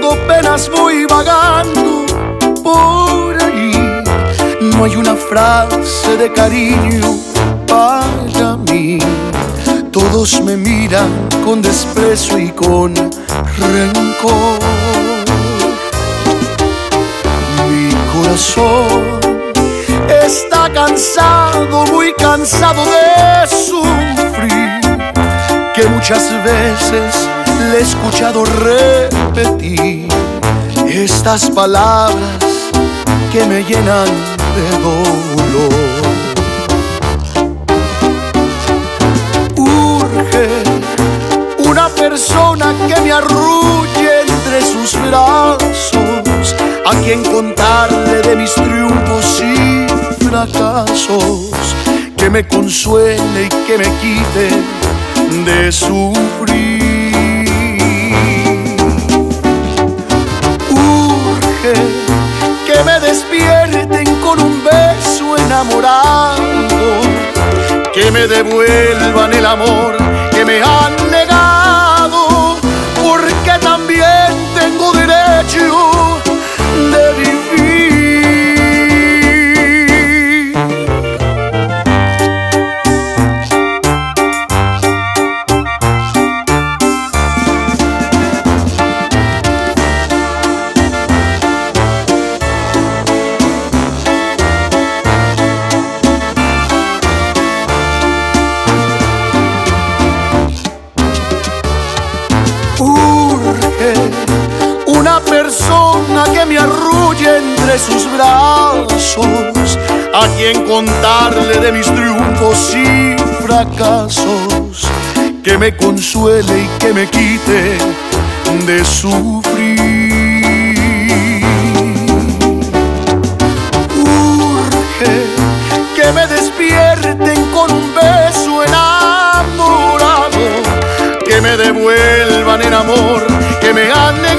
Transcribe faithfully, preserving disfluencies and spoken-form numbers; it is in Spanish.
cuando apenas voy vagando por ahí. No hay una frase de cariño para mí. Todos me miran con desprecio y con rencor. Mi corazón está cansado, muy cansado de sufrir, que muchas veces le he escuchado repetir estas palabras que me llenan de dolor. Urge una persona que me arrulle entre sus brazos, a quien contarle de mis triunfos y fracasos, que me consuele y que me quite de sufrir. Urge que me despierten con un beso enamorado, que me devuelvan el amor que me han negado, porque también tengo derecho de vivir. Urge una persona que me arrulle entre sus brazos, a quien contarle de mis triunfos y fracasos, que me consuele y que me quite de sufrir. Urge que me despierten con un beso enamorado, que me devuelvan el amor que me han negado,